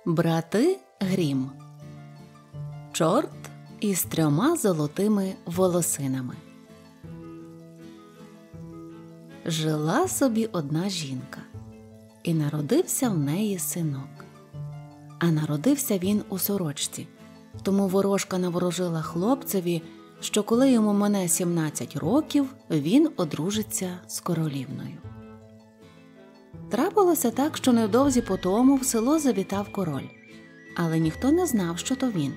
Брати Грім. Чорт із 3 золотими волосинами. Жила собі одна жінка, і народився в неї синок. А народився він у сорочці, тому ворожка наворожила хлопцеві, що коли йому мине 17 років, він одружиться з королівною. Трапилося так, що невдовзі по тому в село завітав король, але ніхто не знав, що то він.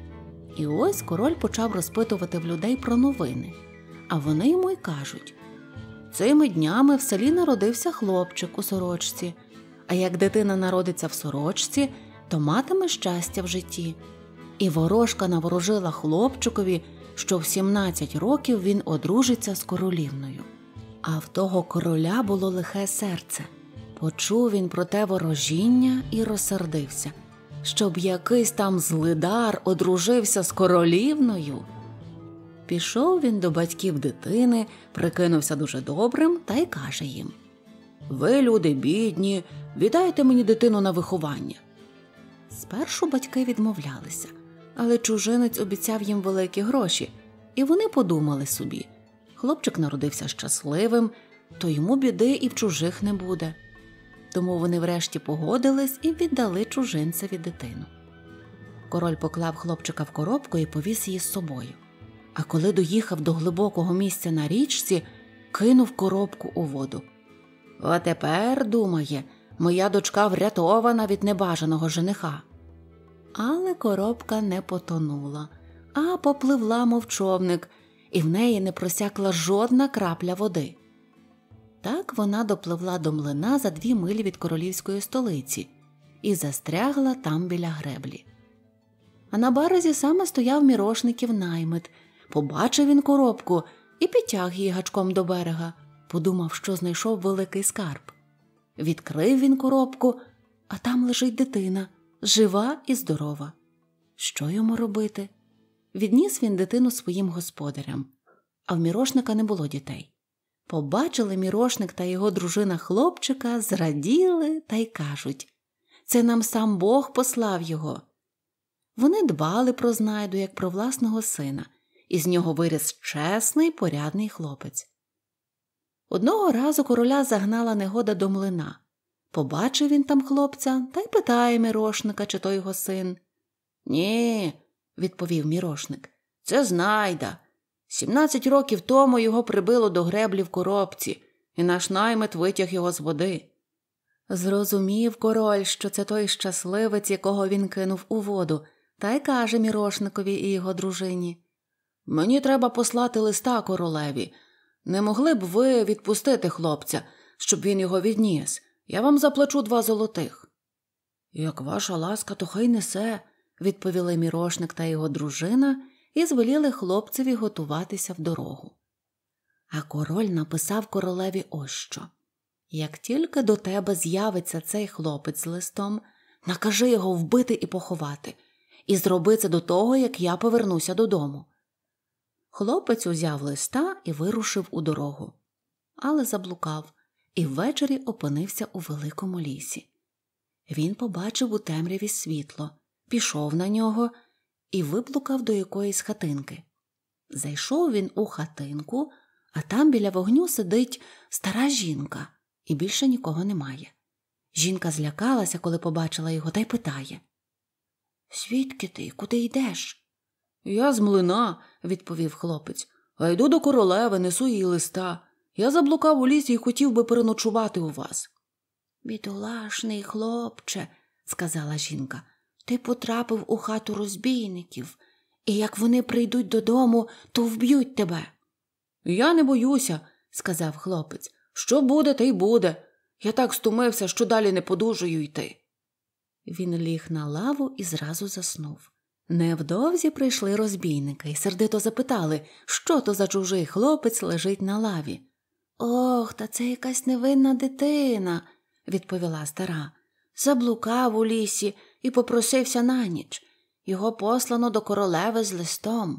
І ось король почав розпитувати в людей про новини, а вони йому й кажуть: «Цими днями в селі народився хлопчик у сорочці, а як дитина народиться в сорочці, то матиме щастя в житті». І ворожка наворожила хлопчикові, що в 17 років він одружиться з королівною. А в того короля було лихе серце. Почув він про те ворожіння і розсердився, щоб якийсь там злидар одружився з королівною. Пішов він до батьків дитини, прикинувся дуже добрим та й каже їм: «Ви, люди бідні, віддайте мені дитину на виховання». Спершу батьки відмовлялися, але чужинець обіцяв їм великі гроші, і вони подумали собі: хлопчик народився щасливим, то йому біди і в чужих не буде. Тому вони врешті погодились і віддали чужинцеві дитину. Король поклав хлопчика в коробку і повіз її з собою. А коли доїхав до глибокого місця на річці, кинув коробку у воду. «А тепер, – думає, – моя дочка врятована від небажаного жениха». Але коробка не потонула, а попливла, мов човник, і в неї не просякла жодна крапля води. Так вона допливла до млина за 2 милі від королівської столиці і застрягла там біля греблі. А на березі саме стояв мірошників наймит. Побачив він коробку і підтяг її гачком до берега. Подумав, що знайшов великий скарб. Відкрив він коробку, а там лежить дитина, жива і здорова. Що йому робити? Відніс він дитину своїм господарям, а в мірошника не було дітей. Побачили мірошник та його дружина хлопчика, зраділи та й кажуть: «Це нам сам Бог послав його». Вони дбали про знайду, як про власного сина, і з нього виріс чесний, порядний хлопець. Одного разу короля загнала негода до млина. Побачив він там хлопця та й питає мірошника, чи то його син. «Ні», – відповів мірошник, – «це знайда. 17 років тому його прибило до греблі в коробці, і наш наймит витяг його з води». Зрозумів король, що це той щасливець, якого він кинув у воду, та й каже мірошникові і його дружині: «Мені треба послати листа королеві. Не могли б ви відпустити хлопця, щоб він його відніс? Я вам заплачу 2 золотих». «Як ваша ласка, то хай несе», – відповіли мірошник та його дружина і звеліли хлопцеві готуватися в дорогу. А король написав королеві ось що: «Як тільки до тебе з'явиться цей хлопець з листом, накажи його вбити і поховати, і зроби це до того, як я повернуся додому». Хлопець узяв листа і вирушив у дорогу. Але заблукав і ввечері опинився у великому лісі. Він побачив у темряві світло, пішов на нього і виблукав до якоїсь хатинки. Зайшов він у хатинку, а там біля вогню сидить стара жінка, і більше нікого немає. Жінка злякалася, коли побачила його, та й питає: «Звідки ти? Куди йдеш?» «Я з млина», – відповів хлопець, – «а йду до королеви, несу їй листа. Я заблукав у лісі і хотів би переночувати у вас». «Бідолашний хлопче», – сказала жінка, – «ти потрапив у хату розбійників, і як вони прийдуть додому, то вб'ють тебе». «Я не боюся», – сказав хлопець, – «що буде, те й буде. Я так стомився, що далі не подужую йти». Він ліг на лаву і зразу заснув. Невдовзі прийшли розбійники і сердито запитали, що то за чужий хлопець лежить на лаві. «Ох, та це якась невинна дитина», – відповіла стара. «Заблукав у лісі і попросився на ніч. Його послано до королеви з листом».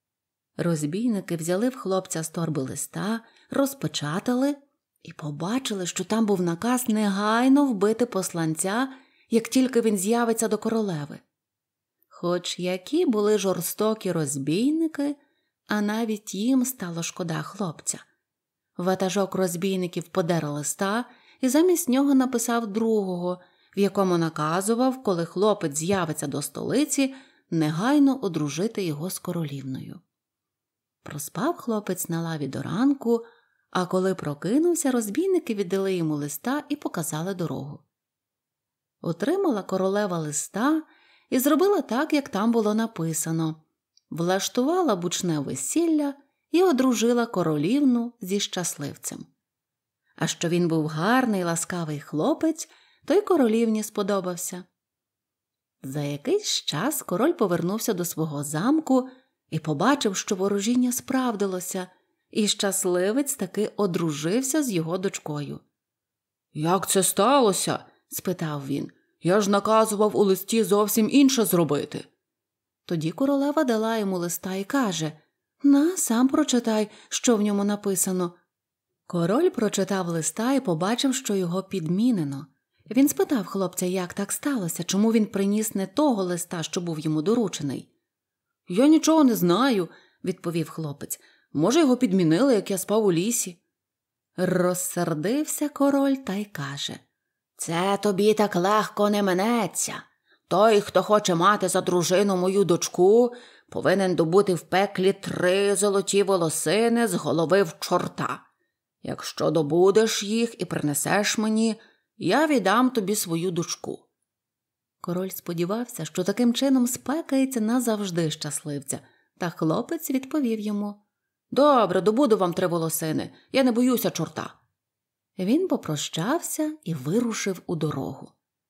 Розбійники взяли в хлопця з торби листа, розпечатали і побачили, що там був наказ негайно вбити посланця як тільки він з'явиться до королеви. Хоч які були жорстокі розбійники, а навіть їм стало шкода хлопця. Ватажок розбійників подер листа і замість нього написав другого, в якому наказував, коли хлопець з'явиться до столиці, негайно одружити його з королівною. Проспав хлопець на лаві до ранку, а коли прокинувся, розбійники віддали йому листа і показали дорогу. Отримала королева листа і зробила так, як там було написано. Влаштувала бучне весілля і одружила королівну зі щасливцем. А що він був гарний, ласкавий хлопець, то й королівні сподобався. За якийсь час король повернувся до свого замку і побачив, що ворожіння справдилося, і щасливець таки одружився з його дочкою. «Як це сталося?» – спитав він. «Я ж наказував у листі зовсім інше зробити». Тоді королева дала йому листа і каже: «На, сам прочитай, що в ньому написано». Король прочитав листа і побачив, що його підмінено. Він спитав хлопця, як так сталося, чому він приніс не того листа, що був йому доручений. «Я нічого не знаю», – відповів хлопець. «Може, його підмінили, як я спав у лісі». Розсердився король та й каже: «Це тобі так легко не минеться. Той, хто хоче мати за дружину мою дочку, повинен добути в пеклі 3 золоті волосини з голови в чорта. Якщо добудеш їх і принесеш мені, я віддам тобі свою дочку». Король сподівався, що таким чином спекається назавжди щасливця, та хлопець відповів йому: «Добре, добуду вам 3 волосини, я не боюся чорта». Він попрощався і вирушив у дорогу.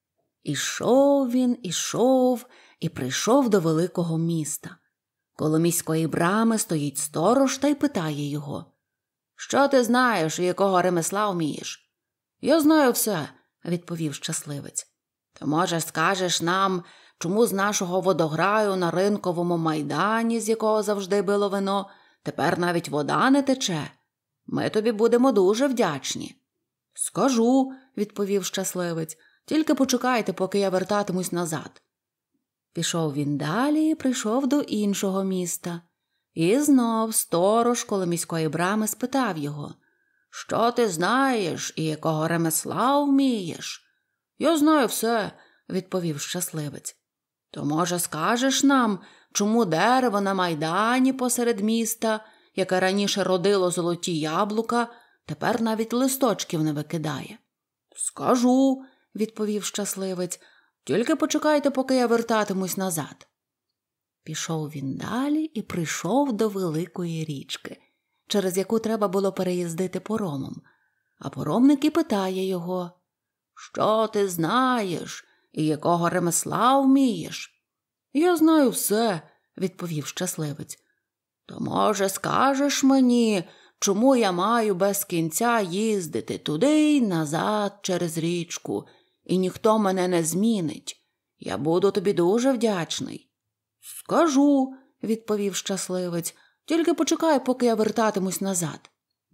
Ішов він, ішов і прийшов до великого міста. Коло міської брами стоїть сторож та й питає його: «Що ти знаєш і якого ремесла вмієш?» «Я знаю все», – відповів щасливець. «То, може, скажеш нам, чому з нашого водограю на ринковому майдані, з якого завжди било вино, тепер навіть вода не тече? Ми тобі будемо дуже вдячні». «Скажу», – відповів щасливець, – «тільки почекайте, поки я вертатимусь назад». Пішов він далі і прийшов до іншого міста. І знов сторож коло міської брами спитав його: «Що ти знаєш і якого ремесла вмієш?» «Я знаю все», – відповів щасливець. «То, може, скажеш нам, чому дерево на майдані посеред міста, яке раніше родило золоті яблука, тепер навіть листочків не викидає?» «Скажу», – відповів щасливець, – «тільки почекайте, поки я вертатимусь назад». Пішов він далі і прийшов до великої річки, через яку треба було переїздити поромом. А поромник і питає його: «Що ти знаєш і якого ремесла вмієш?» «Я знаю все», – відповів щасливець. «То, може, скажеш мені, чому я маю без кінця їздити туди й назад через річку, і ніхто мене не змінить? Я буду тобі дуже вдячний». «Скажу», – відповів щасливець, – «тільки почекай, поки я вертатимусь назад».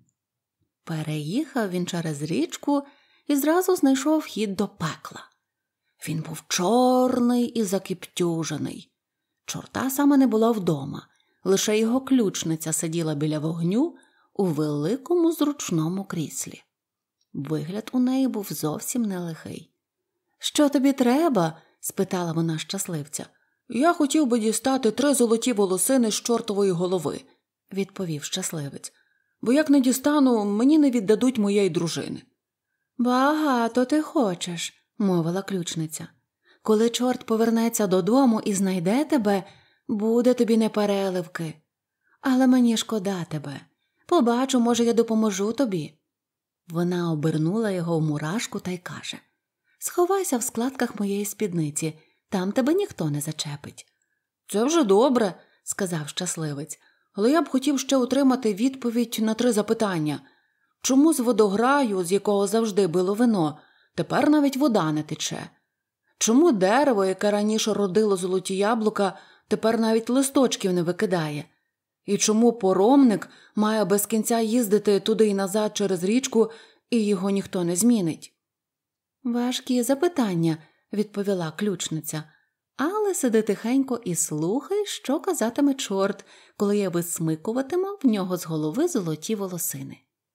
Переїхав він через річку і зразу знайшов вхід до пекла. Він був чорний і закіптюжений. Чорта саме не було вдома, лише його ключниця сиділа біля вогню у великому зручному кріслі. Вигляд у неї був зовсім не лихий. «Що тобі треба?» – спитала вона щасливця. «Я хотів би дістати 3 золоті волосини з чортової голови», – відповів щасливець. «Бо як не дістану, мені не віддадуть моєї дружини». «Багато ти хочеш», – мовила ключниця. «Коли чорт повернеться додому і знайде тебе, буде тобі непереливки. Але мені шкода тебе. Побачу, може, я допоможу тобі». Вона обернула його в мурашку та й каже: «Сховайся в складках моєї спідниці, там тебе ніхто не зачепить». «Це вже добре», – сказав щасливець, «але я б хотів ще отримати відповідь на 3 запитання. Чому з водограю, з якого завжди било вино, тепер навіть вода не тече? Чому дерево, яке раніше родило золоті яблука, тепер навіть листочків не викидає? І чому поромник має без кінця їздити туди й назад через річку, і його ніхто не змінить?» «Важкі запитання», – відповіла ключниця. Але сиди тихенько і слухай, що казатиме чорт, коли я висмикуватиму в нього з голови золоті волосини.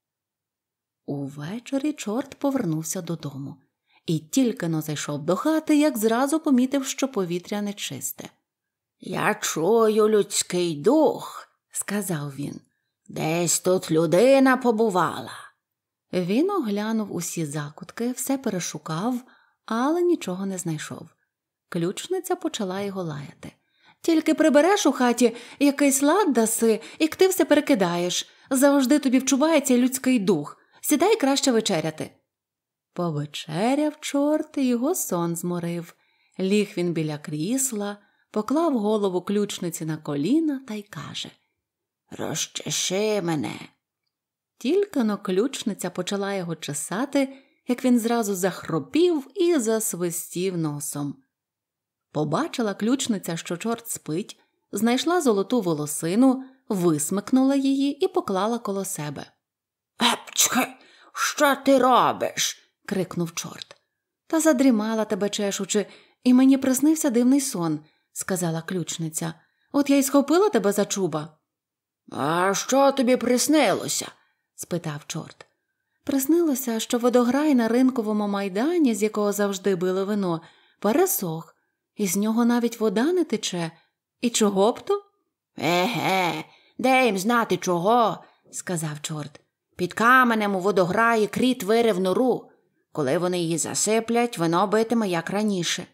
Увечері чорт повернувся додому. І тільки-но зайшов до хати, як зразу помітив, що повітря нечисте. «Я чую людський дух», – сказав він. «Десь тут людина побувала». Він оглянув усі закутки, все перешукав, але нічого не знайшов. Ключниця почала його лаяти. «Тільки прибереш у хаті, якийсь лад даси, як ти все перекидаєш. Завжди тобі вчувається людський дух. Сідай краще вечеряти». Повечеряв чорт, і його сон зморив. Ліг він біля крісла, поклав голову ключниці на коліна та й каже: «Розчеши мене». Тільки-но ключниця почала його чесати, як він зразу захропів і засвистів носом. Побачила ключниця, що чорт спить, знайшла золоту волосину, висмикнула її і поклала коло себе. «Епчхи, що ти робиш?» – крикнув чорт. «Та задрімала тебе чешучи, і мені приснився дивний сон», – сказала ключниця. «От я й схопила тебе за чуба». «А що тобі приснилося?» – спитав чорт. Приснилося, що водограй на ринковому майдані, з якого завжди били вино, пересох, і з нього навіть вода не тече. І чого б то? «Еге, де їм знати чого?» – сказав чорт. «Під каменем у водограї кріт вирив нору. Коли вони її засиплять, вино битиме, як раніше».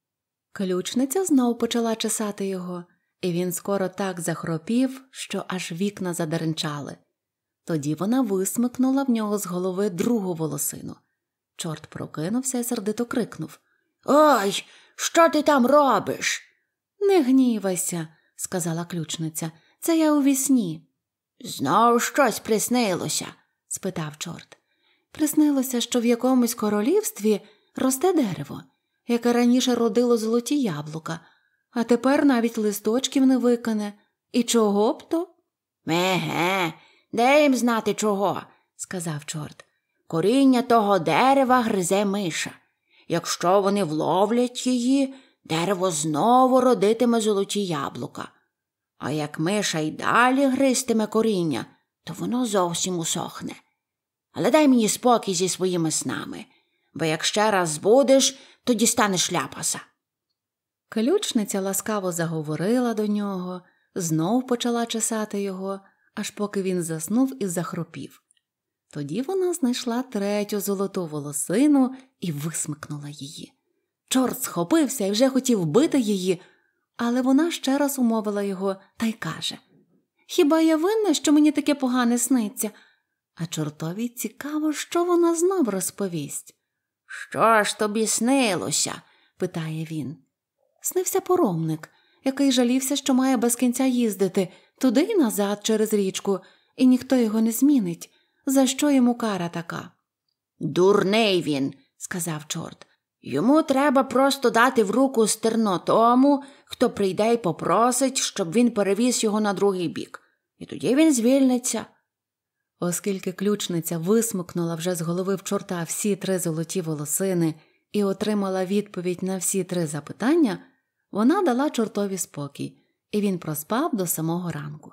Ключниця знов почала чесати його, і він скоро так захропів, що аж вікна задеренчали. Тоді вона висмикнула в нього з голови другу волосину. Чорт прокинувся і сердито крикнув: «Ой, що ти там робиш?» «Не гнівайся», – сказала ключниця, – «це я у вісні». «Знов щось приснилося?» – спитав чорт. Приснилося, що в якомусь королівстві росте дерево, яке раніше родило золоті яблука, а тепер навіть листочків не викине. І чого б то? «Еге, де їм знати чого?» – сказав чорт. «Коріння того дерева гризе миша. Якщо вони вловлять її, дерево знову родитиме золоті яблука. А як миша й далі гризтиме коріння, то воно зовсім усохне. Але дай мені спокій зі своїми снами, бо як ще раз збудеш, то дістанеш ляпаса». Ключниця ласкаво заговорила до нього, знов почала чесати його, аж поки він заснув і захропів. Тоді вона знайшла третю золоту волосину і висмикнула її. Чорт схопився і вже хотів бити її, але вона ще раз умовила його та й каже: «Хіба я винна, що мені таке погане сниться?» А чортові цікаво, що вона знов розповість. «Що ж тобі снилося?» – питає він. Снився поромник, який жалівся, що має без кінця їздити туди й назад через річку, і ніхто його не змінить. За що йому кара така? «Дурний він», – сказав чорт. «Йому треба просто дати в руку стерно тому, хто прийде й попросить, щоб він перевіз його на другий бік. І тоді він звільниться». Оскільки ключниця висмикнула вже з голови в чорта всі 3 золоті волосини і отримала відповідь на всі 3 запитання, вона дала чортові спокій, і він проспав до самого ранку.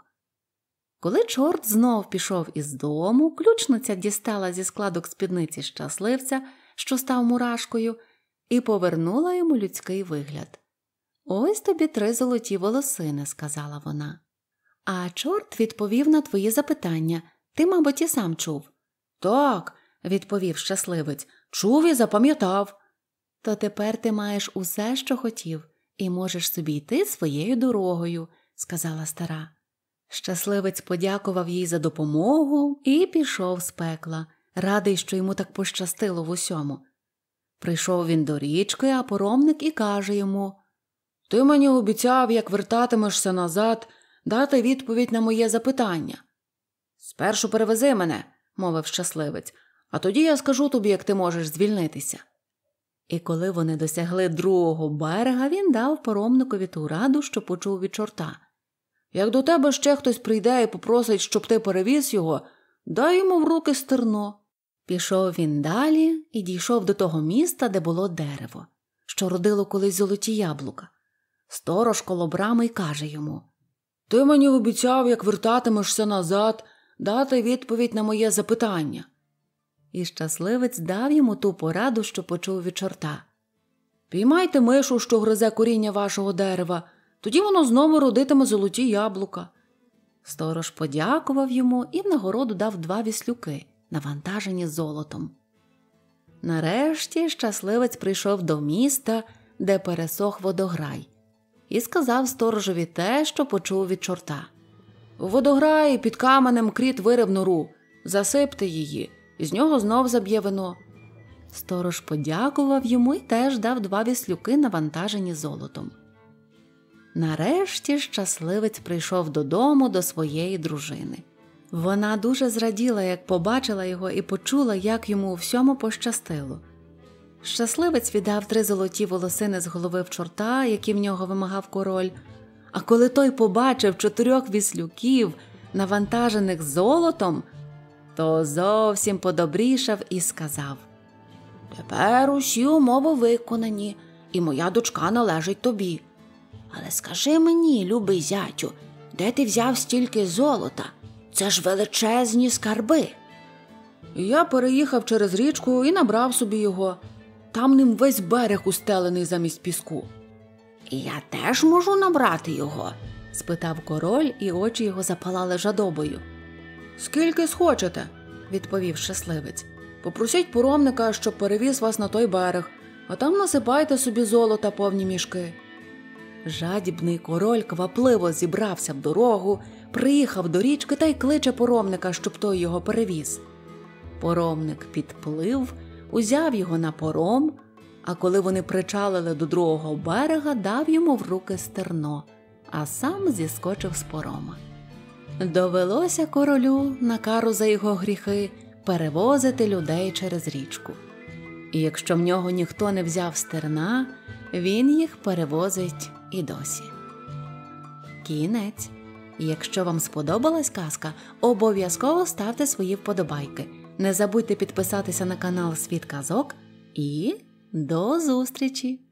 Коли чорт знов пішов із дому, ключниця дістала зі складок спідниці щасливця, що став мурашкою, і повернула йому людський вигляд. «Ось тобі 3 золоті волосини», – сказала вона. «А чорт відповів на твої запитання. Ти, мабуть, і сам чув». «Так», – відповів щасливець, – «чув і запам'ятав». «То тепер ти маєш усе, що хотів, і можеш собі йти своєю дорогою», – сказала стара. Щасливець подякував їй за допомогу і пішов з пекла, радий, що йому так пощастило в усьому. Прийшов він до річки, а поромник і каже йому: «Ти мені обіцяв, як вертатимешся назад, дати відповідь на моє запитання». «Спершу перевези мене», – мовив щасливець, «а тоді я скажу тобі, як ти можеш звільнитися». І коли вони досягли другого берега, він дав поромникові ту раду, що почув від чорта. «Як до тебе ще хтось прийде і попросить, щоб ти перевіз його, дай йому в руки стерно». Пішов він далі і дійшов до того міста, де було дерево. що родило колись золоті яблука. Сторож коло брами й каже йому: «Ти мені обіцяв, як вертатимешся назад, дати відповідь на моє запитання». І щасливець дав йому ту пораду, що почув від чорта: «Піймайте мишу, що гризе коріння вашого дерева, тоді воно знову родитиме золоті яблука». Сторож подякував йому і в нагороду дав 2 віслюки, навантажені золотом. Нарешті щасливець прийшов до міста, де пересох водограй, і сказав сторожеві те, що почув від чорта: «У водограї під каменем кріт вирив нору, засипте її, і з нього знов заб'є вино». Сторож подякував йому і теж дав 2 віслюки, навантажені золотом. Нарешті щасливець прийшов додому до своєї дружини. Вона дуже зраділа, як побачила його і почула, як йому у всьому пощастило. Щасливець віддав 3 золоті волосини з голови в чорта, які в нього вимагав король, а коли той побачив 4 віслюків, навантажених золотом, то зовсім подобрішав і сказав: «Тепер усі умови виконані, і моя дочка належить тобі. Але скажи мені, любий зятю, де ти взяв стільки золота? Це ж величезні скарби». «Я переїхав через річку і набрав собі його. Там ним весь берег устелений замість піску». «І я теж можу набрати його?» – спитав король, і очі його запалали жадобою. «Скільки схочете», – відповів щасливець. «Попросіть поромника, щоб перевіз вас на той берег, а там насипайте собі золота повні мішки». Жадібний король квапливо зібрався в дорогу, приїхав до річки та й кличе поромника, щоб той його перевіз. Поромник підплив, узяв його на пором, а коли вони причалили до другого берега, дав йому в руки стерно, а сам зіскочив з порома. Довелося королю, на кару за його гріхи, перевозити людей через річку. І якщо в нього ніхто не взяв стерна, він їх перевозить і досі. Кінець. Якщо вам сподобалась казка, обов'язково ставте свої вподобайки. Не забудьте підписатися на канал «Світ казок» і до зустрічі!